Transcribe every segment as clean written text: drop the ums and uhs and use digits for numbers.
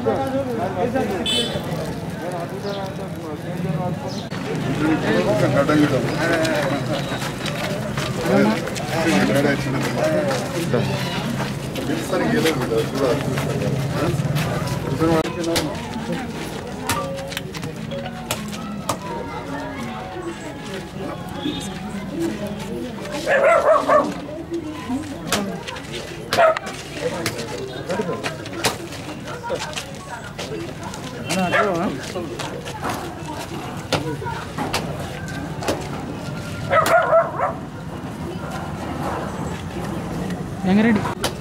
Yangaready.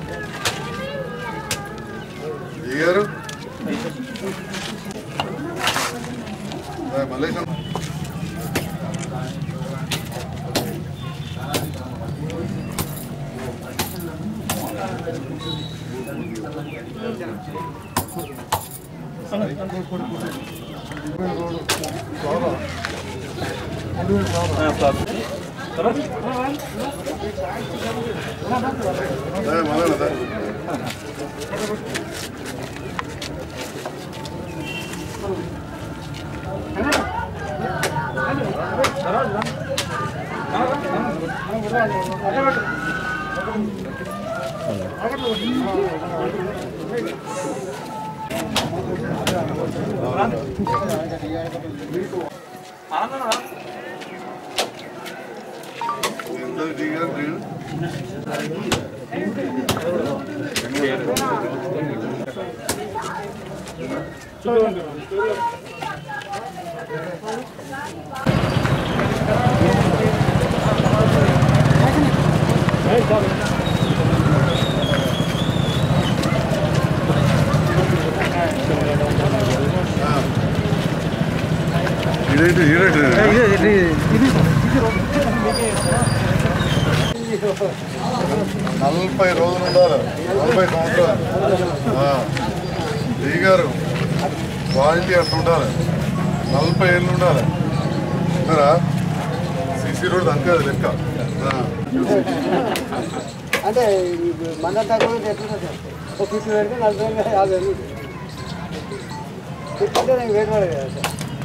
Here. Malaysia. నలభై రోజులు ఉండాలి 40 సంవత్సరాలు దిగారు క్వాలిటీ అట్లా ఉండాలి 40 ఏళ్ళు ఉండాలి ఉన్నారా సిసి రోడ్ అంతే లెక్క అంటే మన తక్కువ ఒక 50 పెడితే 40 50 నేను వెయిట్ పడదు కదా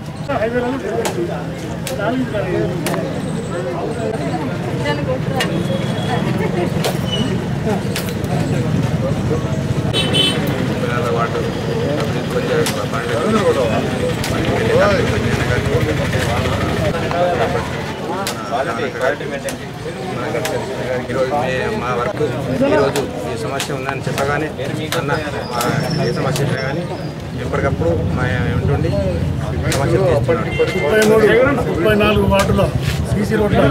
మా వర్క్ ఈరోజు ఈ సమస్య ఉందని చెప్పగానే అన్న ఏ సమస్య కానీ ఎప్పటికప్పుడు మా ఉంటుండి సమస్యలు 34 వార్డుల సీసీ రోడ్ల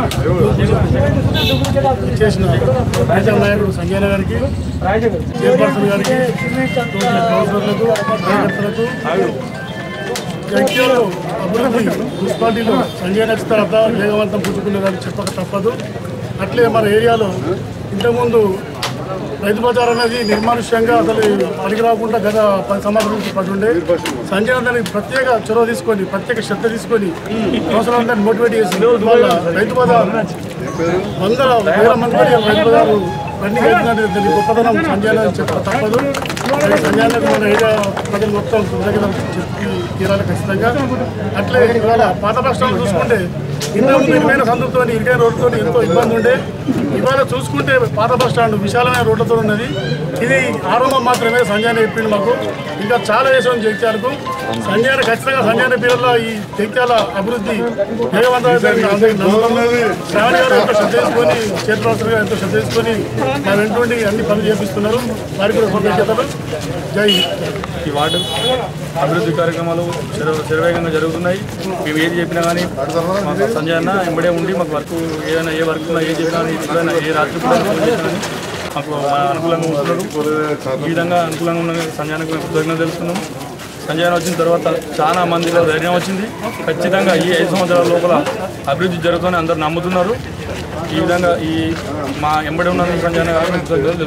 చేసిన రాజ్యాంగ నాయకుడు సంజయ్ గారికి చైర్పర్సన్ గారికి కౌన్సిలర్లకు కార్యకర్తలకు జగిత్యాల అభివృద్ధి మున్సిపాలిటీలో సంజయ్ నచ్చిన తర్వాత వేగవంతం పుట్టుకునేదాన్ని చెప్పక తప్పదు. అట్లే మన ఏరియాలో ఇంతకుముందు రైతు బజార్ అనేది నిర్మానుష్యంగా అసలు అడిగి రాకుండా గత 10 సంవత్సరాల నుంచి పడి ఉండే. సంజయ్ దానికి ప్రత్యేక చొరవ తీసుకొని ప్రత్యేక శ్రద్ధ తీసుకొని అవసరం మోటివేట్ చేసి వాళ్ళ రైతు బజార్ వందల వేల మంది రైతు బజారు రన్నింగ్ అవుతుందంటే దాని గొప్పతనం సంజయ్ అని చెప్పక తప్పదు. సంజయ్ మన ఏరియా ప్రజలు మొత్తం కృతజ్ఞతలు చెప్పి తీరాలి ఖచ్చితంగా. అట్లే ఇవాళ పాత బస్టాండ్ చూసుకుంటే ఇంతకుముందు ఇరువైన సందుతో ఇరుకైన రోడ్లతో ఎంతో ఇబ్బంది ఉండే. ఇవాళ చూసుకుంటే పాత బస్టాండ్ విశాలమైన రోడ్లతో ఉన్నది. ఇది ఆరంభం మాత్రమే. సంజయ్ చెప్పింది మాకు ఇంకా చాలా దేశం జగిత్యాలకు సంజయ్ ఖచ్చితంగా సంజయ్ పేరులో ఈ జగిత్యాల అభివృద్ధి వేగవంతమైన శ్రావణి గారు ఎంతో శ్రద్ధ తీసుకొని చైర్పర్సన్ గారు ఎంతో శ్రద్ధ తీసుకొని మా వెంటుండి అన్ని పనులు చేపిస్తున్నారు. వారికి కూడా కృతజ్ఞతలు. జై ఈ వార్డు అభివృద్ధి కార్యక్రమాలు శరవేగంగా జరుగుతున్నాయి. మేము ఏది చెప్పినా కానీ మాకు సంజయ్ అన్న ఎంబడే ఉండి మాకు వర్క్ ఏదైనా ఏ వర్క్ ఉన్నా ఏ చెప్పినా ఎప్పుడైనా ఏ రాత్రి కూడా మాకు అనుకూలంగా ఉంటున్నారు. ఈ విధంగా అనుకూలంగా ఉన్న సంజయానికి మేము కృతజ్ఞతలు తెలుస్తున్నాం. సంజయ్ వచ్చిన తర్వాత చాలా మందిలో ధైర్యం వచ్చింది. ఖచ్చితంగా ఈ 5 సంవత్సరాల లోపల అభివృద్ధి జరుగుతుందని అందరూ నమ్ముతున్నారు. ఈ విధంగా ఈ మా ఎంబడి ఉన్న సంజయ్ గారు కృతజ్ఞతలు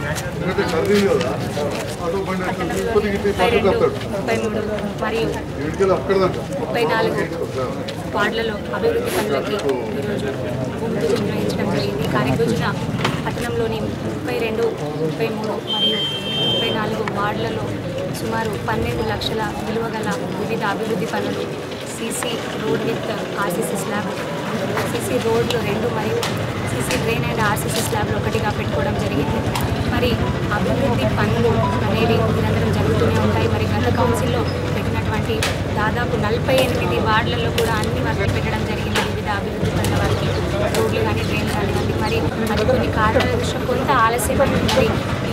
వార్డులలో అభివృద్ధి పనులకి ఈరోజు భూమి పూజ నిర్వహించడం జరిగింది. కార్యక్రమం పట్టణంలోని 32, 33 మరియు 34 వార్డులలో సుమారు 12 లక్షల విలువ గల వివిధ అభివృద్ధి పనులు, CC road with RCC slab, CC రోడ్లు 2 మరియు సీసీ డ్రైన్ అండ్ ఆర్సీసీ స్లాబ్లు 1గా పెట్టుకోవడం జరిగింది. మరి అభివృద్ధి పనులు అనేవి నిరంతరం జరుగుతూనే ఉంటాయి. మరి గత కౌన్సిల్లో పెట్టినటువంటి దాదాపు 48 వార్డులలో కూడా అన్ని వర్కులు పెట్టడం జరిగింది. వివిధ అభివృద్ధి పనుల వారికి రోడ్లు కానీ డ్రైన్లు కానివ్వండి. మరి అది కొన్ని కారణాల దృష్ట్యా కొంత ఆలస్యమైంది. మరి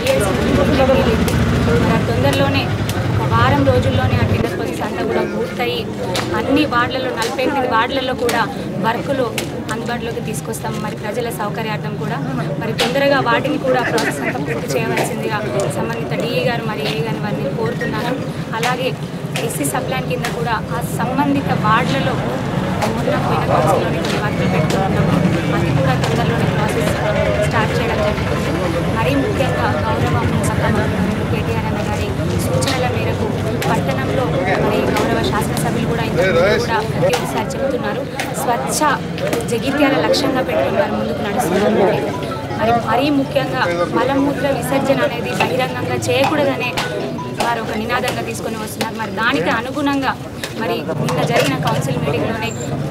మరి తొందరలోనే ఒక వారం రోజుల్లోనే ఆ టెండర్ ప్రాసెస్ అంతా కూడా పూర్తయి అన్ని వార్డులలో 48 వార్డులలో కూడా వర్కులు అందుబాటులోకి తీసుకొస్తాం. మరి ప్రజల సౌకర్యార్థం కూడా మరి తొందరగా వాటిని కూడా ప్రాసెస్ అంతా పూర్తి చేయవలసిందిగా సంబంధిత డిఈ గారు మరి ఏ గారిని వారిని కోరుతున్నాను. అలాగే ఎస్సీ సప్లాన్ కింద కూడా ఆ సంబంధిత వార్డులలో మొన్న పోయిన కౌన్సిల్లోని కొన్ని వర్కులు పెట్టుకుంటున్నాము. అది కూడా తొందరలోనే ప్రాసెస్ స్టార్ట్ చేయడం జరుగుతుంది. మరీ ముఖ్యంగా గౌరవ మున్సిపల్ మంత్రి కేటీఆర్ అన్న గారి సూచనల మేరకు పట్టణంలో మరి గౌరవ శాసనసభ్యులు కూడా ఇంతకుముందు కూడా ప్రతి ఒక్కసారి చెబుతున్నారు, స్వచ్ఛ జగిత్యాల లక్ష్యంగా పెట్టుకున్నారు, ముందుకు నడుస్తున్నారు. మరి మరీ ముఖ్యంగా మలమూత్ర విసర్జన అనేది బహిరంగంగా చేయకూడదనే వారు ఒక నినాదంగా తీసుకొని వస్తున్నారు. మరి దానికి అనుగుణంగా మరి నిన్న జరిగిన కౌన్సిల్ మీటింగ్లోనే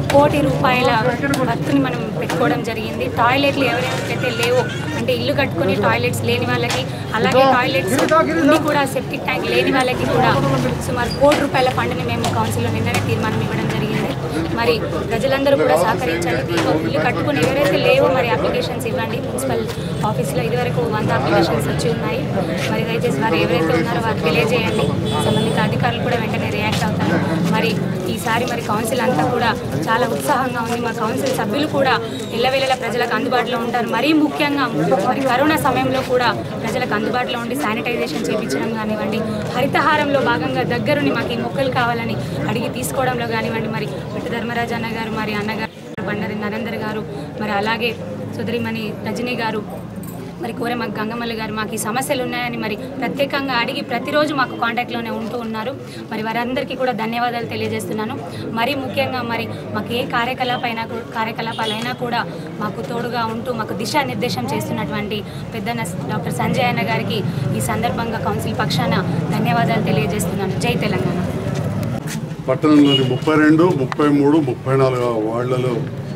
₹1 కోటి వర్క్ని మనం పెట్టుకోవడం జరిగింది. టాయిలెట్లు ఎవరైతే లేవో అంటే ఇల్లు కట్టుకొని టాయిలెట్స్ లేని వాళ్ళకి, అలాగే టాయిలెట్స్ ఉండి కూడా సెప్టిక్ ట్యాంక్ లేని వాళ్ళకి కూడా సుమారు ₹1 కోటి ఫండ్ని మేము కౌన్సిల్లో నిన్ననే తీర్మానం ఇవ్వడం జరిగింది. మరి ప్రజలందరూ కూడా సహకరించండి. ఇల్లు కట్టుకుని ఎవరైతే లేవో మరి అప్లికేషన్స్ ఇవ్వండి. మున్సిపల్ ఆఫీస్లో ఇదివరకు 100 అప్లికేషన్స్ వచ్చి ఉన్నాయి. మరి దయచేసి వారు ఎవరైతే ఉన్నారో వారు తెలియజేయండి. సంబంధిత అధికారులు కూడా వెంటనే రియాక్ట్ అవుతారు. మరి ఈసారి మరి కౌన్సిల్ అంతా కూడా చాలా ఉత్సాహంగా ఉంది. మా కౌన్సిల్ సభ్యులు కూడా ఎల్లవేళలా ప్రజలకు అందుబాటులో ఉంటారు. మరీ ముఖ్యంగా మరి కరోనా సమయంలో కూడా ప్రజలకు అందుబాటులో ఉండి శానిటైజేషన్ చేయించడం కానివ్వండి, హరితహారంలో భాగంగా దగ్గరుని మాకు ఈ మొక్కలు కావాలని అడిగి తీసుకోవడంలో కానివ్వండి, మరి పిట్టు ధర్మరాజు అన్న గారు, మరి అన్నగారు బండారి నరేందర్ గారు, మరి అలాగే సోదరిమణి రజనీ గారు, మరి కోరెమ గంగమల్లి గారు మాకు ఈ సమస్యలు ఉన్నాయని మరి ప్రత్యేకంగా అడిగి ప్రతిరోజు మాకు కాంటాక్ట్లోనే ఉంటూ ఉన్నారు. మరి వారందరికీ కూడా ధన్యవాదాలు తెలియజేస్తున్నాను. మరీ ముఖ్యంగా మరి మాకు ఏ కార్యకలాపాలైనా కూడా మాకు తోడుగా ఉంటూ మాకు దిశానిర్దేశం చేస్తున్నటువంటి పెద్దన్న డాక్టర్ సంజయ్ అన్న గారికి ఈ సందర్భంగా కౌన్సిల్ పక్షాన ధన్యవాదాలు తెలియజేస్తున్నాను. జై తెలంగాణ. పట్టణంలోని 32, 33, 34 వార్డులలో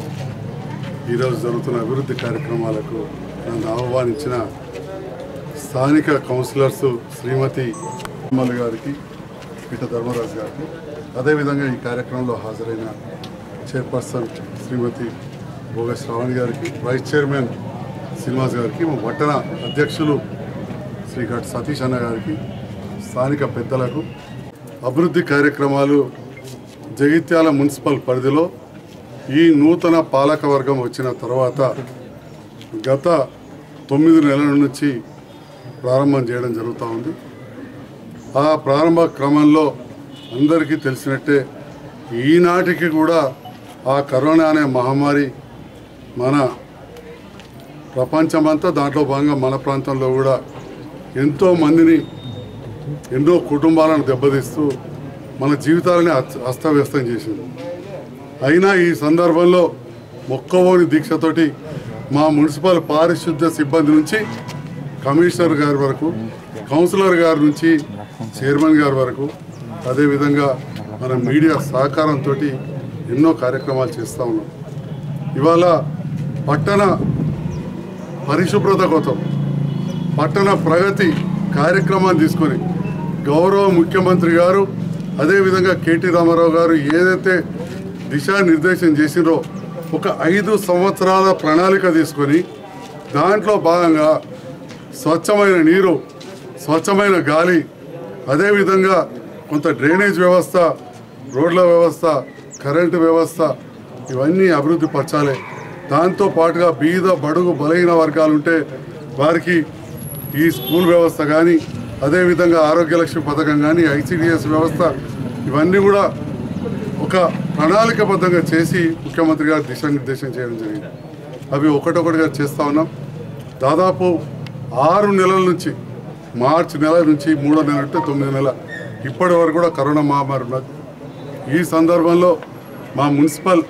ఈరోజు జరుగుతున్న అభివృద్ధి కార్యక్రమాలకు నన్ను ఆహ్వానించిన స్థానిక కౌన్సిలర్స్ శ్రీమతి అమ్మల్ గారికి, పిట్ట ధర్మరాజు గారికి, అదేవిధంగా ఈ కార్యక్రమంలో హాజరైన చైర్పర్సన్ శ్రీమతి భోగ శ్రావణి గారికి, వైస్ చైర్మన్ శ్రీనివాస్ గారికి, మా పట్టణ అధ్యక్షులు శ్రీ ఘట్ సతీష్ అన్న గారికి, స్థానిక పెద్దలకు, అభివృద్ధి కార్యక్రమాలు జగిత్యాల మున్సిపల్ పరిధిలో ఈ నూతన పాలకవర్గం వచ్చిన తర్వాత గత 9 నెలల నుంచి ప్రారంభం చేయడం జరుగుతూ ఉంది. ఆ ప్రారంభ క్రమంలో అందరికీ తెలిసినట్టే ఈనాటికి కూడా ఆ కరోనా అనే మహమ్మారి మన ప్రపంచమంతా, దాంట్లో భాగంగా మన ప్రాంతంలో కూడా ఎంతోమందిని, ఎన్నో కుటుంబాలను దెబ్బతీస్తూ మన జీవితాలని అస్తవ్యస్తం చేసింది. అయినా ఈ సందర్భంలో మొక్కవోని దీక్షతోటి మా మున్సిపల్ పారిశుద్ధ్య సిబ్బంది నుంచి కమిషనర్ గారి వరకు, కౌన్సిలర్ గారి నుంచి చైర్మన్ గారి వరకు, అదేవిధంగా మన మీడియా సహకారంతో ఎన్నో కార్యక్రమాలు చేస్తూ ఉన్నాం. ఇవాళ పట్టణ పరిశుభ్రత కోసం పట్టణ ప్రగతి కార్యక్రమాన్ని తీసుకొని గౌరవ ముఖ్యమంత్రి గారు, అదేవిధంగా కేటీ రామారావు గారు ఏదైతే దిశానిర్దేశం చేసిరో ఒక 5 సంవత్సరాల ప్రణాళిక తీసుకొని దాంట్లో భాగంగా స్వచ్ఛమైన నీరు, స్వచ్ఛమైన గాలి, అదేవిధంగా కొంత డ్రైనేజ్ వ్యవస్థ, రోడ్ల వ్యవస్థ, కరెంటు వ్యవస్థ, ఇవన్నీ అభివృద్ధి పరచాలి. దాంతో పాటుగా బీద బడుగు బలహీన వర్గాలు ఉంటే వారికి ఈ స్కూల్ వ్యవస్థ కానీ, అదేవిధంగా ఆరోగ్యలక్ష్మి పథకం కానీ, ఐసిడిఎస్ వ్యవస్థ, ఇవన్నీ కూడా ఒక ప్రణాళికబద్ధంగా చేసి ముఖ్యమంత్రి గారు దిశానిర్దేశం చేయడం జరిగింది. అవి ఒకటొకటిగా చేస్తూ ఉన్నాం. దాదాపు 6 నెలల నుంచి, మార్చి నెల నుంచి 3వ నెల అంటే 9 నెల ఇప్పటి వరకు కూడా కరోనా మహమ్మారి ఉన్నది. ఈ సందర్భంలో మా మున్సిపల్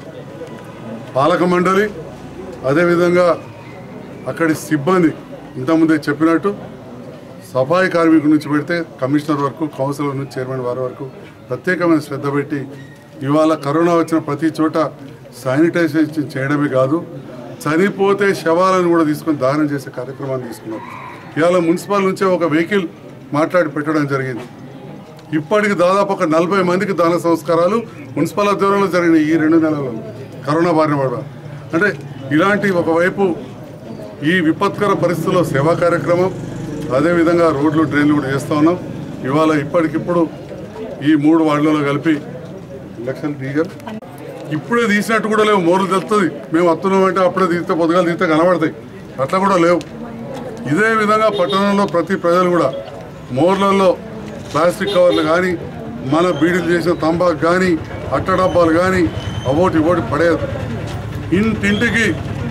పాలక మండలి, అదేవిధంగా అక్కడి సిబ్బంది ఇంతకుముందే చెప్పినట్టు సఫాయి కార్మికుల నుంచి పెడితే కమిషనర్ వరకు, కౌన్సిలర్ నుంచి చైర్మన్ వారి వరకు ప్రత్యేకమైన శ్రద్ధ పెట్టి ఇవాళ కరోనా వచ్చిన ప్రతి చోట శానిటైజేషన్ చేయడమే కాదు, చనిపోతే శవాలను కూడా తీసుకొని దానం చేసే కార్యక్రమాన్ని తీసుకున్నాం. ఇవాళ మున్సిపల్ నుంచే ఒక వెహికల్ మాట్లాడి పెట్టడం జరిగింది. ఇప్పటికి దాదాపు ఒక 40 మందికి దాన సంస్కారాలు మున్సిపల్ ఆధ్వర్యంలో జరిగినాయి ఈ 2 నెలల్లో కరోనా బారిన పడ. అంటే ఇలాంటి ఒకవైపు ఈ విపత్కర పరిస్థితుల్లో సేవా కార్యక్రమం, అదేవిధంగా రోడ్లు డ్రైన్లు కూడా చేస్తూ ఉన్నాం. ఇవాళ ఇప్పటికిప్పుడు ఈ 3 వార్డులలో కలిపి లక్షలు దిగారు. ఇప్పుడే తీసినట్టు కూడా లేవు. మోర్లు తెలుస్తుంది మేము వస్తున్నామంటే అప్పుడే తీస్తే పొద్దుగాలు తీస్తే కనబడతాయి, అట్లా కూడా లేవు. ఇదే విధంగా పట్టణంలో ప్రతి ప్రజలు కూడా మోర్లలో ప్లాస్టిక్ కవర్లు కానీ, మన బీడీలు చేసిన తంబాకు కానీ, అట్ట డబ్బాలు కానీ అవోటి ఇవోటి పడేయదు. ఇంటింటికి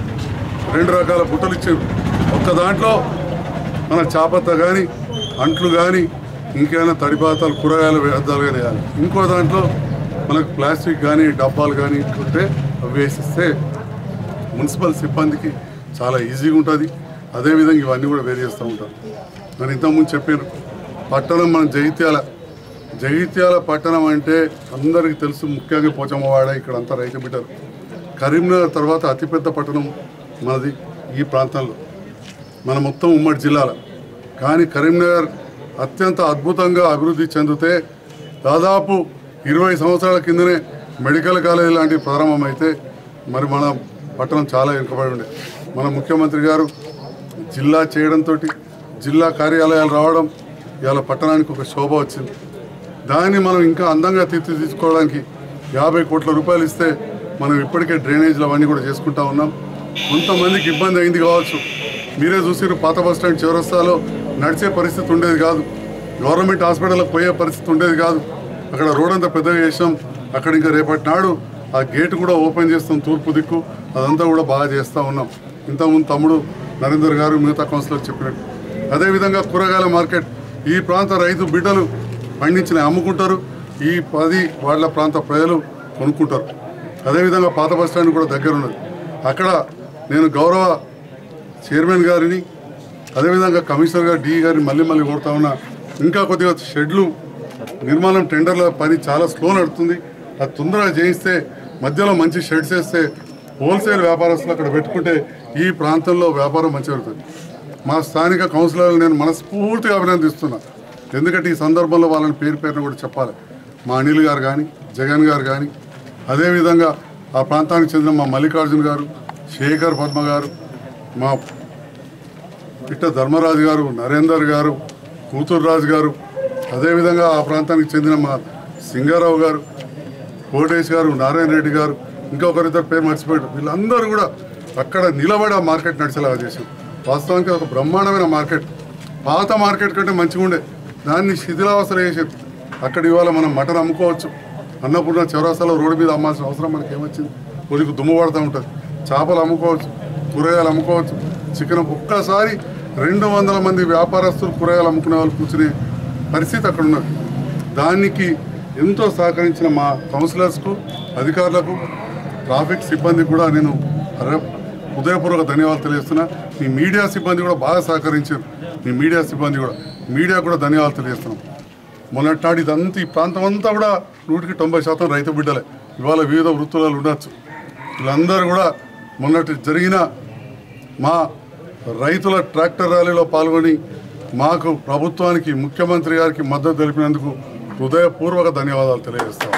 2 రకాల బుట్టలు ఇచ్చారు. ఒక్క దాంట్లో మన చాపత్త కానీ, అంట్లు కానీ, ఇంకేమైనా తడిపాతాలు, కూరగాయల వ్యర్థాలు కానీ వేయాలి. ఇంకో దాంట్లో మనకు ప్లాస్టిక్ కానీ, డబ్బాలు కానీ ఉంటే అవి వేసిస్తే మున్సిపల్ సిబ్బందికి చాలా ఈజీగా ఉంటుంది. అదేవిధంగా ఇవన్నీ కూడా వేరు చేస్తూ ఉంటారు. నేను ఇంతకుముందు చెప్పాను, పట్టణం మన జగిత్యాల పట్టణం అంటే అందరికీ తెలుసు. ముఖ్యంగా పోచమ్మవాడ, ఇక్కడ అంతా రైతు బిడ్డలు. కరీంనగర్ తర్వాత అతిపెద్ద పట్టణం మనది ఈ ప్రాంతంలో, మన మొత్తం ఉమ్మడి జిల్లాలో. కానీ కరీంనగర్ అత్యంత అద్భుతంగా అభివృద్ధి చెందితే దాదాపు 20 సంవత్సరాల కిందనే మెడికల్ కాలేజీ లాంటివి ప్రారంభమైతే మరి మన పట్టణం చాలా వెనుకబడి ఉండే. మన ముఖ్యమంత్రి గారు జిల్లా చేయడంతో జిల్లా కార్యాలయాలు రావడం ఇవాళ పట్టణానికి ఒక శోభ వచ్చింది. దాన్ని మనం ఇంకా అందంగా తీర్చిదిద్దుకోవడానికి 50 కోట్ల రూపాయలు ఇస్తే మనం ఇప్పటికే డ్రైనేజీలు అవన్నీ కూడా చేసుకుంటా ఉన్నాం. కొంతమందికి ఇబ్బంది అయింది కావచ్చు. మీరే చూసిరు, పాత బస్టాండ్ చౌరస్తాలో నడిచే పరిస్థితి ఉండేది కాదు, గవర్నమెంట్ హాస్పిటల్కి పోయే పరిస్థితి ఉండేది కాదు. అక్కడ రోడ్ అంతా పెద్దగా చేసాం. అక్కడ ఇంకా రేపటి నాడు ఆ గేటు కూడా ఓపెన్ చేస్తాం, తూర్పు దిక్కు. అదంతా కూడా బాగా చేస్తూ ఉన్నాం. ఇంతకుముందు తమ్ముడు నరేందర్ గారు మిగతా కౌన్సిలర్ చెప్పినట్టు. అదేవిధంగా కూరగాయల మార్కెట్ ఈ ప్రాంత రైతు బిడ్డలు పండించిన అమ్ముకుంటారు, ఈ 10 వార్డుల ప్రాంత ప్రజలు కొనుక్కుంటారు. అదేవిధంగా పాత బస్టాండ్ కూడా దగ్గర ఉన్నది. అక్కడ నేను గౌరవ చైర్మన్ గారిని, అదేవిధంగా కమిషనర్ గారు, DE గారిని మళ్ళీ కోరుతా ఉన్నా, ఇంకా కొద్దిగా షెడ్లు నిర్మాణం టెండర్ల పని చాలా స్లో నడుతుంది. అది తొందరగా చేయిస్తే మధ్యలో మంచి షెడ్స్ వేస్తే హోల్సేల్ వ్యాపారస్తులు అక్కడ పెట్టుకుంటే ఈ ప్రాంతంలో వ్యాపారం మంచిగా ఉంటుంది. మా స్థానిక కౌన్సిలర్లు నేను మనస్ఫూర్తిగా అభినందిస్తున్నా. ఎందుకంటే ఈ సందర్భంలో వాళ్ళని పేరును కూడా చెప్పాలి. మా అనిల్ గారు కానీ, జగన్ గారు కానీ, అదేవిధంగా ఆ ప్రాంతానికి చెందిన మా మల్లికార్జున గారు, శేఖర్ పద్మ గారు, మా పిట్ట ధర్మరాజు గారు, నరేందర్ గారు, కూతురు రాజు గారు, అదేవిధంగా ఆ ప్రాంతానికి చెందిన మా సింగారావు గారు, కోటేష్ గారు, నారాయణ రెడ్డి గారు, ఇంకొకరిద్దరు పేరు మర్చిపోయాడు. వీళ్ళందరూ కూడా అక్కడ నిలబడి ఆ మార్కెట్ నడిచేలాగా చేశారు. వాస్తవానికి ఒక బ్రహ్మాండమైన మార్కెట్, పాత మార్కెట్ కంటే మంచిగా ఉండే, దాన్ని శిథిలావస్థ చేశారు. అక్కడ ఇవాళ మనం మటన్ అమ్ముకోవచ్చు. అన్నపూర్ణ చౌరాస్తాలో రోడ్డు మీద అమ్మాల్సిన అవసరం మనకి ఏమొచ్చింది? కొద్దిగా దుమ్ము పడుతూ ఉంటుంది. చేపలు అమ్ముకోవచ్చు, కూరగాయలు అమ్ముకోవచ్చు, చికెన్. ఒక్కసారి 200 మంది వ్యాపారస్తులు కూరగాయలు అమ్ముకునే వాళ్ళు కూర్చునే పరిస్థితి అక్కడ ఉన్నది. దానికి ఎంతో సహకరించిన మా కౌన్సిలర్స్కు, అధికారులకు, ట్రాఫిక్ సిబ్బంది కూడా నేను హృదయపూర్వక ధన్యవాదాలు తెలియజేస్తున్నా. మీ మీడియా సిబ్బంది కూడా బాగా సహకరించారు. మీ మీడియా కూడా ధన్యవాదాలు తెలియజేస్తున్నాం. మొన్నటి నాడు ఇదంతా ఈ ప్రాంతం అంతా కూడా 100% రైతు బిడ్డలే. ఇవాళ వివిధ వృత్తులలో ఉండొచ్చు. వీళ్ళందరూ కూడా మొన్నటి జరిగిన మా రైతుల ట్రాక్టర్ ర్యాలీలో పాల్గొని మాకు ప్రభుత్వానికి, ముఖ్యమంత్రి గారికి మద్దతు తెలిపినందుకు హృదయపూర్వక ధన్యవాదాలు తెలియజేస్తాం.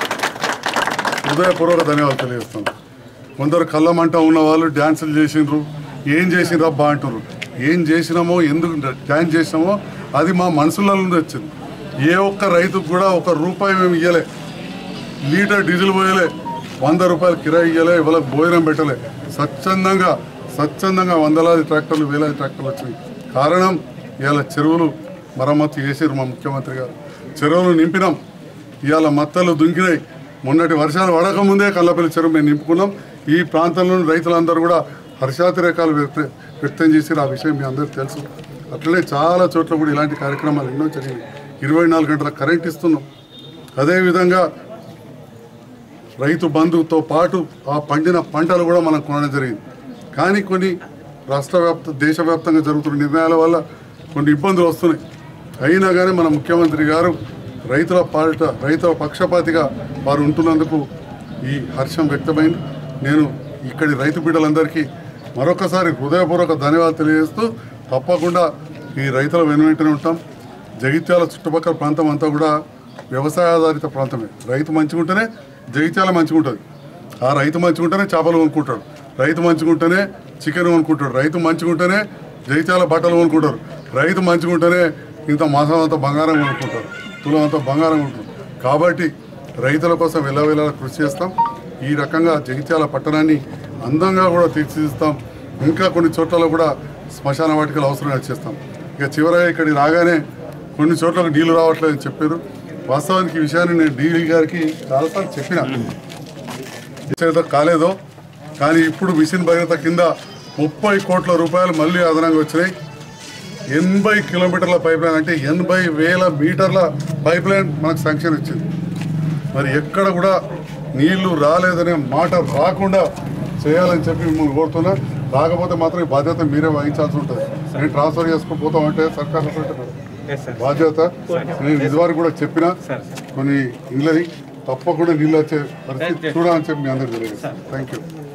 కొందరు కళ్ళమంట ఉన్న వాళ్ళు డ్యాన్సులు చేసిండ్రు, ఏం చేసిండ్రు అబ్బా అంటున్నారు. ఏం చేసినామో, ఎందుకు డ్యాన్స్ చేసినామో అది మా మనసుల నుండి వచ్చింది. ఏ ఒక్క రైతుకు కూడా ₹1 మేము ఇవ్వలే, లీటర్ డీజిల్ పోయలే, 100 రూపాయలు కిరాయి ఇవ్వలే, ఇవాళ భోజనం పెట్టలే. స్వచ్ఛందంగా వందలాది ట్రాక్టర్లు, వేలాది ట్రాక్టర్లు వచ్చినాయి. కారణం ఇవాళ చెరువులు మరమ్మతు చేసారు మా ముఖ్యమంత్రి గారు. చెరువులు నింపినాం. ఇవాళ మత్తలు దుంకినాయి. మొన్నటి వర్షాలు పడకముందే కల్లపల్లి చెరువు మేము నింపుకున్నాం. ఈ ప్రాంతంలోని రైతులందరూ కూడా హర్షాతిరేకాలు వ్యక్తం చేసారు. ఆ విషయం మీ అందరికీ తెలుసు. అట్లనే చాలా చోట్ల కూడా ఇలాంటి కార్యక్రమాలు ఎన్నో జరిగినాయి. 24 గంటల కరెంట్ ఇస్తున్నాం. అదేవిధంగా రైతు బంధుతో పాటు ఆ పండిన పంటలు కూడా మనం కొనడం జరిగింది. కానీ కొన్ని దేశవ్యాప్తంగా జరుగుతున్న నిర్ణయాల వల్ల కొన్ని ఇబ్బందులు వస్తున్నాయి. అయినా కానీ మన ముఖ్యమంత్రి గారు రైతుల పక్షపాతిగా వారు ఉంటున్నందుకు ఈ హర్షం వ్యక్తమైంది. నేను ఇక్కడి రైతు బిడ్డలందరికీ మరొకసారి హృదయపూర్వక ధన్యవాదాలు తెలియజేస్తూ తప్పకుండా ఈ రైతుల వెనువెంటనే ఉంటాం. జగిత్యాల చుట్టుపక్కల ప్రాంతం అంతా కూడా వ్యవసాయ ఆధారిత ప్రాంతమే. రైతు మంచిగా ఉంటేనే జగిత్యాల మంచిగా ఉంటుంది. ఆ రైతు మంచిగా ఉంటేనే చేపలు కొనుక్కుంటాడు, రైతు మంచిగా ఉంటేనే చికెన్ కొనుక్కుంటాడు, రైతు మంచిగా ఉంటేనే జగిత్యాల బట్టలు కొనుక్కుంటారు, రైతు మంచిగా ఉంటేనే ఇంత మాసం అంతా బంగారం కొనుక్కుంటారు, తులం అంతా బంగారం కొనుక్కుంటారు. కాబట్టి రైతుల కోసం వెళ్ళవేళ కృషి చేస్తాం. ఈ రకంగా జగిత్యాల పట్టణాన్ని అందంగా కూడా తీర్చిదిస్తాం. ఇంకా కొన్ని చోట్లలో కూడా శ్మశాన వాటికలు అవసరంగా చేస్తాం. ఇక చివరగా ఇక్కడికి రాగానే కొన్ని చోట్లకు నీళ్లు రావట్లేదని చెప్పారు. వాస్తవానికి ఈ విషయాన్ని నేను డీలీ గారికి చాలాసార్లు చెప్పిన కాలేదో, కానీ ఇప్పుడు మిషన్ భగీరథ కింద 30 కోట్ల రూపాయలు మళ్ళీ అదనంగా వచ్చినాయి. 80 కిలోమీటర్ల పైప్ లైన్, అంటే 80,000 మీటర్ల పైప్ లైన్ మనకు శాంక్షన్ వచ్చింది. మరి ఎక్కడ కూడా నీళ్లు రాలేదనే మాట రాకుండా చేయాలని చెప్పి మిమ్మల్ని కోరుతున్నా. రాకపోతే మాత్రం ఈ బాధ్యత మీరే వహించాల్సి ఉంటుంది. నేను ట్రాన్స్ఫర్ చేసుకోపోతామంటే సర్కార్ బాధ్యత. నేను ఇదివరకు కూడా చెప్పిన కొన్ని ఇళ్ళని తప్పకుండా నీళ్ళు వచ్చే పరిస్థితి చూడాలని చెప్పి మీ అందరికీ తెలియదు. Thank you.